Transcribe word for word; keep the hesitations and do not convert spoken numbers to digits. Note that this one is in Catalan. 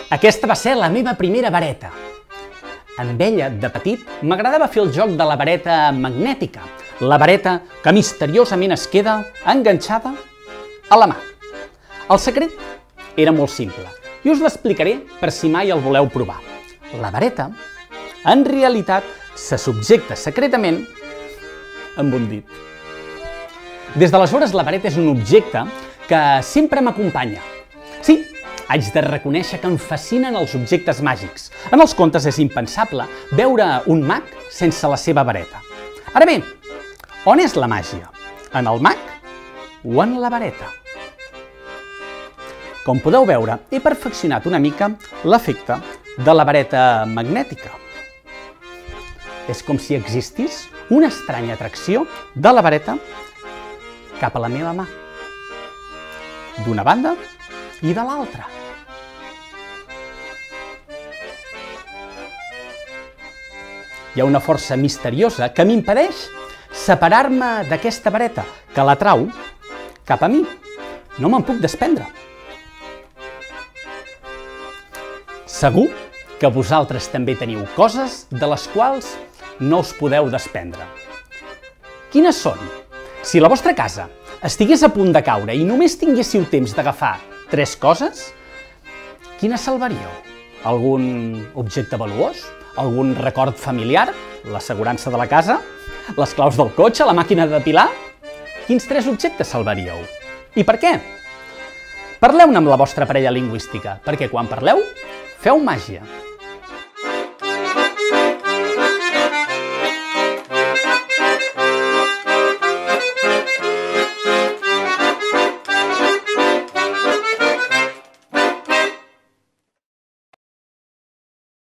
Aquesta va ser la meva primera vareta. Amb ella, de petit, m'agradava fer el joc de la vareta magnètica, la vareta que misteriosament es queda enganxada a la mà. El secret era molt simple i us l'explicaré per si mai el voleu provar. La vareta, en realitat, se subjecta secretament amb un dit. Des d'aleshores, la vareta és un objecte que sempre m'acompanya. Sí, haig de reconèixer que em fascinen els objectes màgics. En els contes és impensable veure un mag sense la seva vareta. Ara bé, on és la màgia? En el mag o en la vareta? Com podeu veure, he perfeccionat una mica l'efecte de la vareta magnètica. És com si existís una estranya atracció de la vareta cap a la meva mà, d'una banda i de l'altra. Hi ha una força misteriosa que m'impedeix separar-me d'aquesta vareta, que l'atrau cap a mi. No me'n puc desprendre. Segur que vosaltres també teniu coses de les quals no us podeu desprendre. Quines són? Si la vostra casa estigués a punt de caure i només tinguéssiu temps d'agafar tres coses, quines salvaríeu? Algun objecte valuós? Algun record familiar? L'assegurança de la casa? Les claus del cotxe? La màquina de depilar? Quins tres objectes salvaríeu? I per què? Parleu-ne amb la vostra parella lingüística, perquè quan parleu, feu màgia.